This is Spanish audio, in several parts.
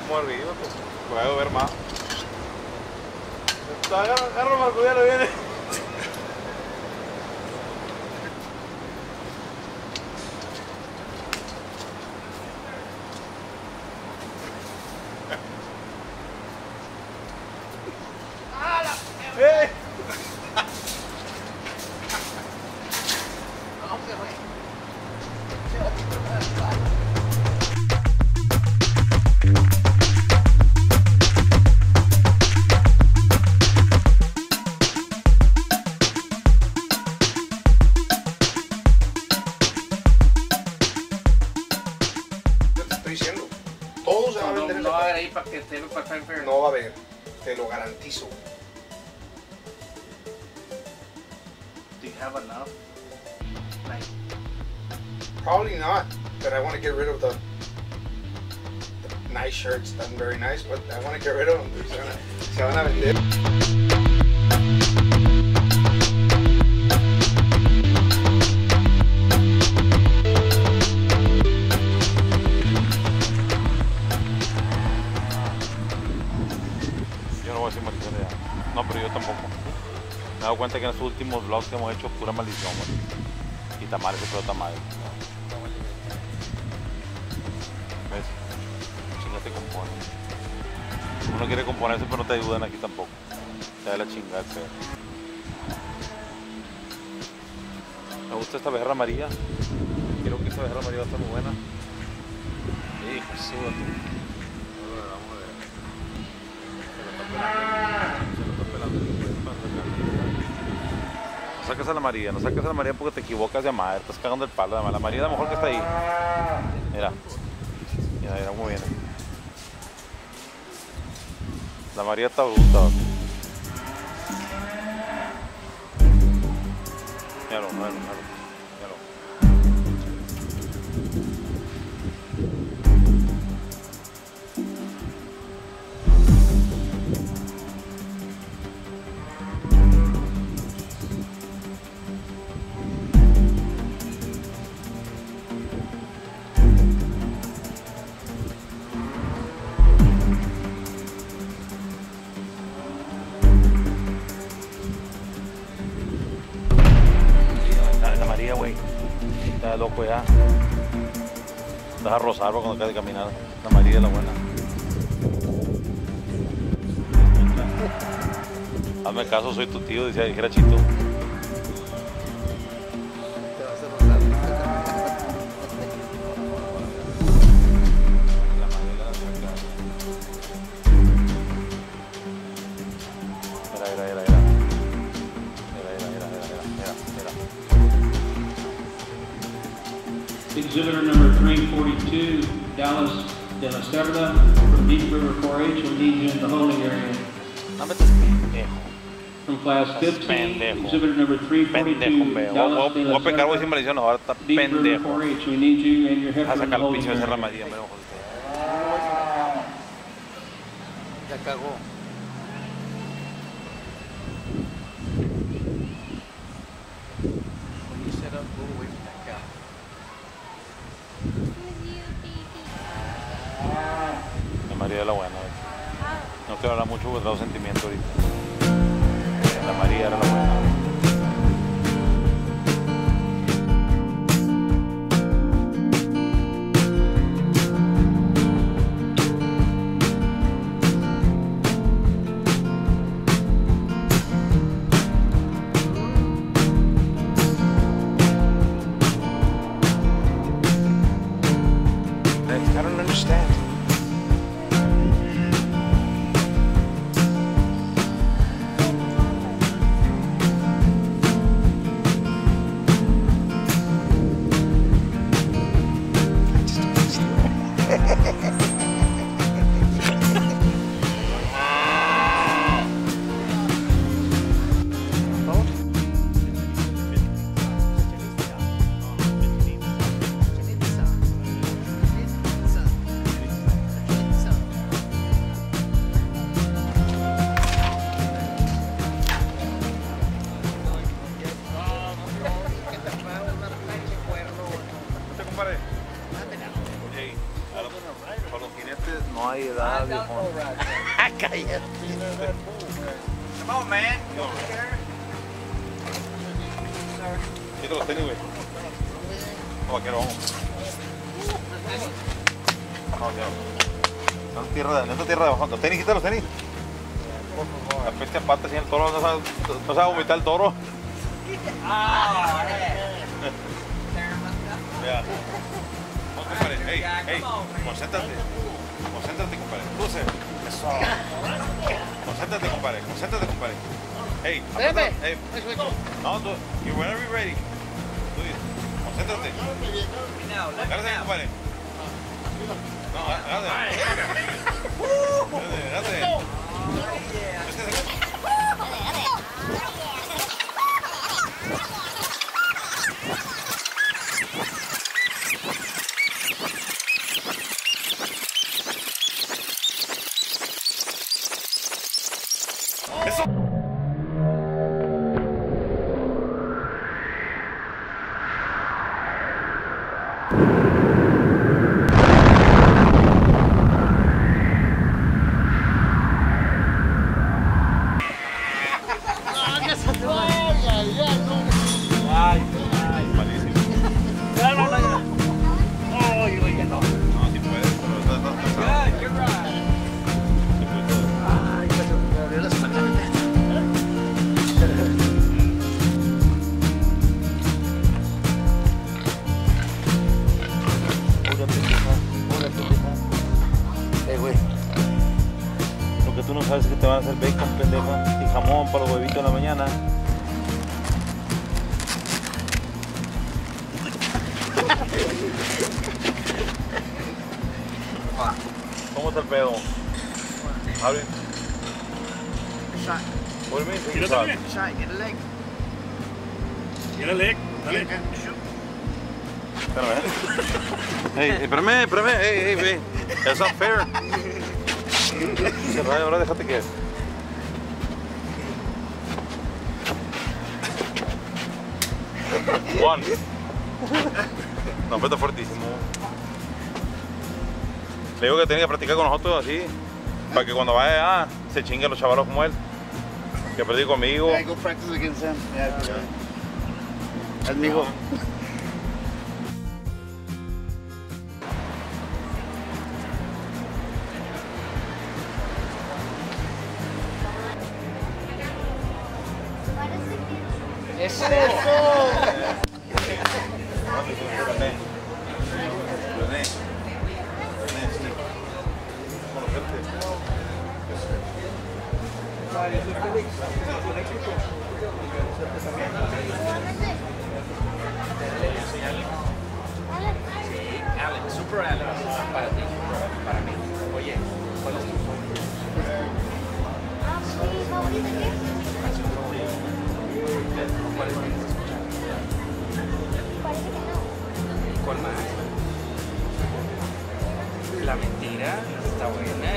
como arriba, pues puedo ver más. Agarra Marco, ya lo viene. Todo se va a vender en No esa va a haber ahí para que esté para Time Fair. No va a haber, te lo garantizo. Do you have enough? Like, Probably not, but I want to get rid of the nice shirts. Done very nice, but I want to get rid of them. Se van a vender. Yo no voy a decir maldición de ya. No, pero yo tampoco. Me he dado cuenta que en estos últimos vlogs que hemos hecho pura maldición, güey. Y tamales, pero tamales. ¿Ves? Chingate compone. Uno quiere componerse, pero no te ayudan aquí tampoco. Te da la chingada, feo. Me gusta esta bejarra amarilla. Creo que esta bejarra amarilla va a estar muy buena. Hijo, súbate. Vamos a ver. Se lo está pelando. No saques a la María, no saques a la María porque te equivocas de madre, estás cagando el palo. La María es la mejor que está ahí. Mira, mira cómo viene. La María está bruta. Míralo, míralo, míralo. Güey, está loco ya. Vas a rozar cuando acabes de caminar. La María es la buena. Hazme caso, soy tu tío, dijera Chito. Te vas a rozar. Mira. Exhibitor number 342, Dallas de la Cerda from Deep River 4-H will need you in the holding area. No me estás pendejo. From class 15, exhibitor number 342, Dallas de Voy la a pecar, voy a decir Cerda, maldición, ahora está Deep River pendejo. 4-H, we need you and your A heifer in the sacar el holding pinche de Serra area. María, me lo jodiste. Ya cagó. When you set up, go away from that cow. La María es la buena. No quiero hablar mucho porque traigo sentimiento ahorita. La María era la buena. I don't understand. edad, viejo. Cállate. Come on, man. Quita los tenis, güey. No, vaquero, vamos. No, vaquero. No es tierra de bajón. Los tenis, quita los tenis. La peste aparte, así el toro, no sabe vomitar el toro. Vea. Vamos, compadre. Hey, concéntrate. Concéntrate, compadre. Cruce. Eso. Concéntrate, compadre. Hey, Pepe. hey. No, you whenever you're ready. Do it. Concéntrate. Agárrate, compadre. No, agárrate. Agárrate. Eso. Ay, malísimo. No, si puedes, pero estás cansado. Sí, pues, todo. Güey. Lo que tú no sabes es que te van a hacer bacon, pendeja, y jamón para los huevitos en la mañana. ¿Cómo está el pedo? Abre. Shot. What do you mean? Take a Get shot. Shot. Get a leg. Get a leg. Dale. Shoot. Espérame. Hey, ve. That's not fair. Cerrado, ahora déjate que. One. No, pero está fuertísimo. Le digo que tenía que practicar con nosotros así, para que cuando vaya se chinguen los chavalos como él. Que perdí conmigo. Yeah, go practice against him. Yeah. That's mi hijo. Alex, Super Alex. Para ti, para mí. Oye, ¿cuál es tu canción favorita? ¿Cuál es que quieres escuchar? ¿Cuál más? La mentira está buena.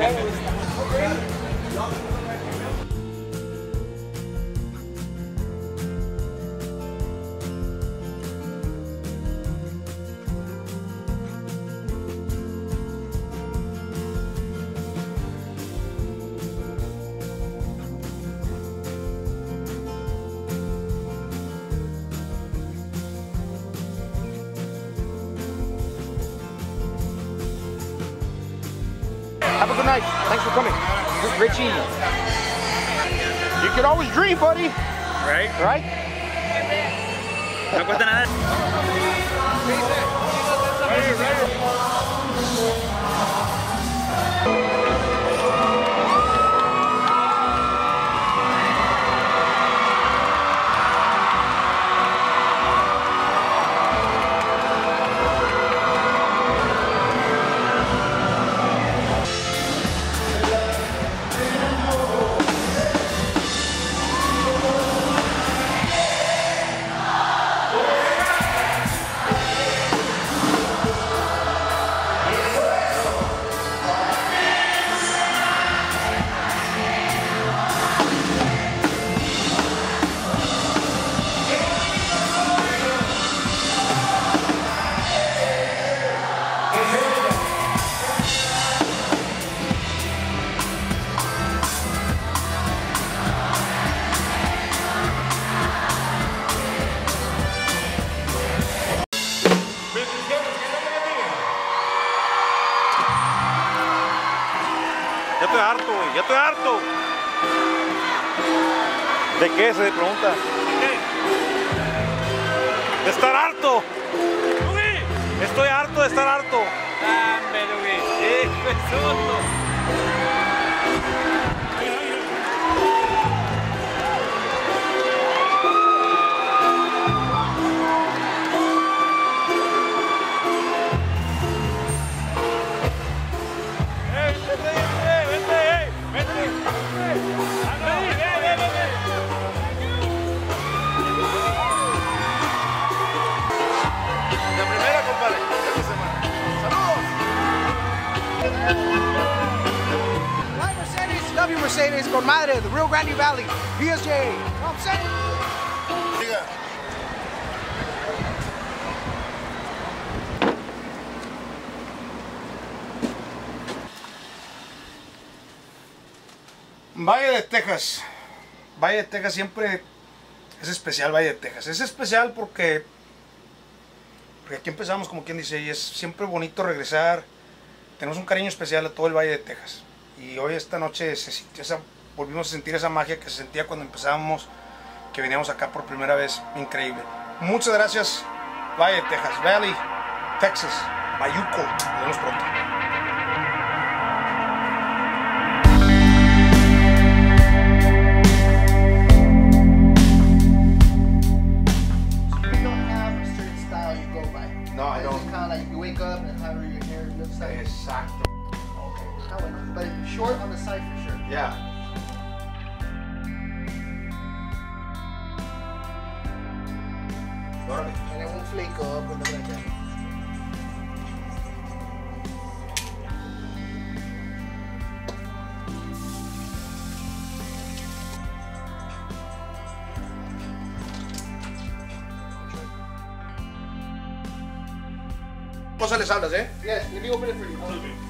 Have a good night. Thanks for coming. Richie. You can always dream, buddy. Right? Right? No cuesta nada. ¿De qué se pregunta? De estar harto. Estoy harto de estar harto. Dame, Luis. Hijo de susto. Love you, Mercedes, con madre, the Rio Grande Valley, BSJ. You know what I'm saying? Diga. Valle de Texas. Valle de Texas siempre es especial. Valle de Texas es especial porque aquí empezamos, como quien dice, y es siempre bonito regresar. Tenemos un cariño especial a todo el Valle de Texas. Y hoy, esta noche, volvimos a sentir esa magia que se sentía cuando empezábamos, que veníamos acá por primera vez. Increíble. Muchas gracias, Valle de Texas, Valley, Texas, Bayuco. Nos vemos pronto. No, I don't. Kind of like you wake up and however your hair looks like. Exacto. Okay. That one, but short on the side for sure. Yeah. And it won't flake up or nothing like that. Cosa les hablas, eh? Yes, let me open it for you.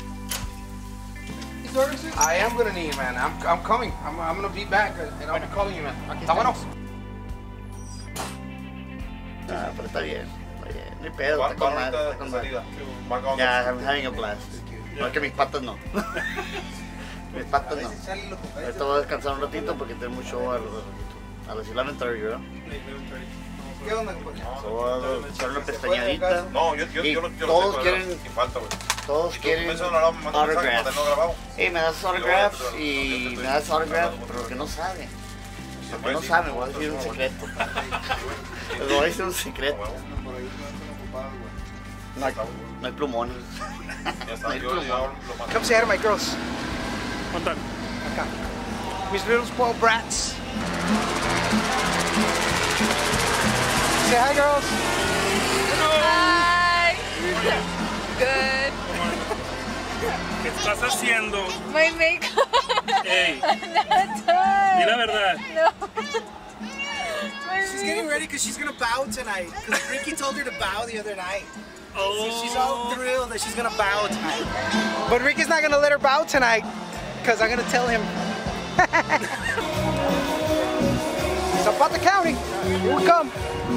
Is there anything? I am gonna need, man. I'm coming. I'm gonna be back and I'll be calling you, man. Está bueno. Ah, pero está bien. Oye, no hay pedo, está con madre, está con madre. Ya, I'm having a blast. No, que mis patas no. Mis patas no. Ahorita voy a descansar un ratito porque tengo mucho show a las 11:30, ¿verdad? ¿Qué onda, compadre? Voy a echar una pestañadita. No, yo Y no todos sé, quieren, sin falta, güey. todos quieren autographs. Hey, me das autographs y me das autographs, pero que no saben. Lo que no saben, voy a decir un secreto. Les voy a decir un secreto. No hay plumones. No hay plumones. Come say hi to my girls. Contact. Acá. Mis little spoiled brats. Say hi, girls. Hi. Good. ¿Qué estás haciendo? My makeup. Ey, Not done. di la verdad. No. My She's getting ready because she's gonna bow tonight. Because Ricky told her to bow the other night. Oh. She's all thrilled that she's gonna bow tonight. But Ricky's not gonna let her bow tonight because I'm gonna tell him. Zapata County, here we come.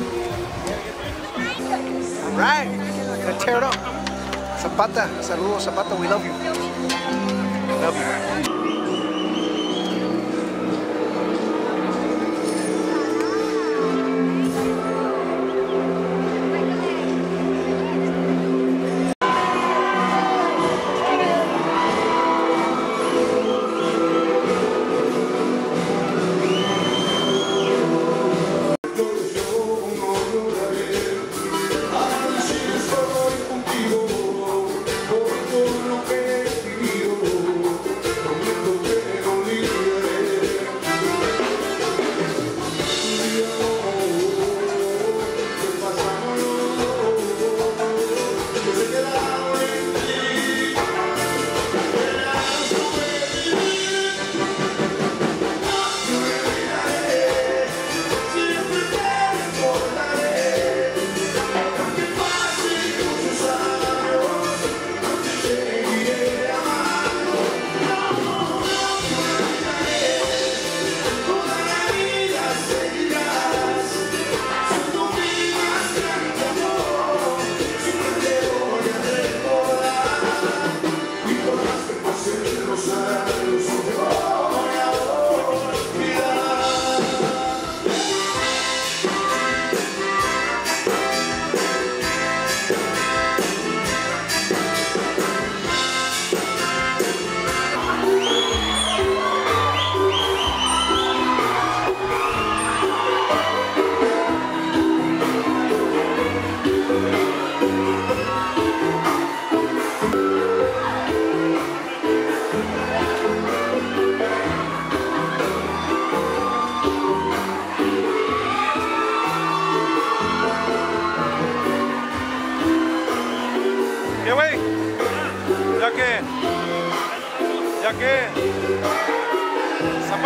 All right, gonna tear it up. Zapata, saludos Zapata, we love you. Love you. Contigo, por todo lo que he vivido,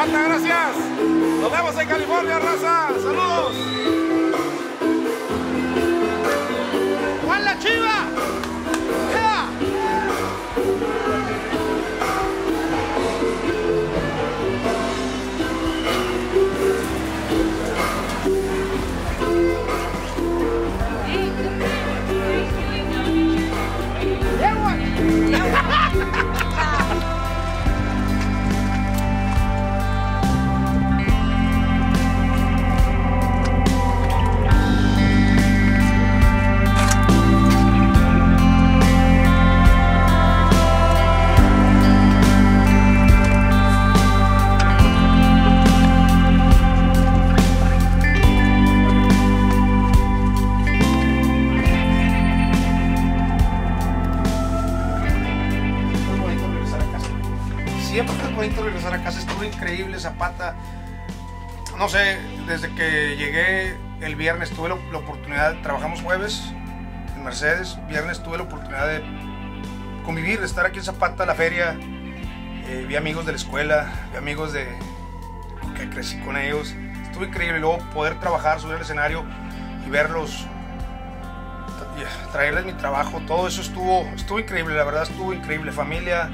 Zapata, gracias. Nos vemos en California, raza. Saludos. Juan la Chiva. Yeah. Siempre es bonito regresar a casa, estuvo increíble Zapata. No sé, desde que llegué el viernes tuve la oportunidad, trabajamos jueves en Mercedes, viernes tuve la oportunidad de convivir, de estar aquí en Zapata, la feria. Vi amigos de la escuela, vi amigos que crecí con ellos, estuvo increíble. Luego poder trabajar, subir al escenario y verlos, traerles mi trabajo, todo eso estuvo increíble, la verdad estuvo increíble. Familia,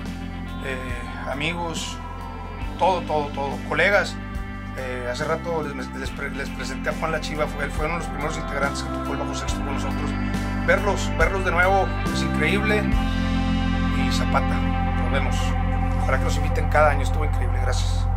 amigos, todo, colegas. Hace rato les presenté a Juan la Chiva, él fue uno de los primeros integrantes que tocó el bajo sexto con nosotros. Verlos de nuevo es increíble. Y Zapata, nos vemos. Ojalá que nos inviten cada año, estuvo increíble, gracias.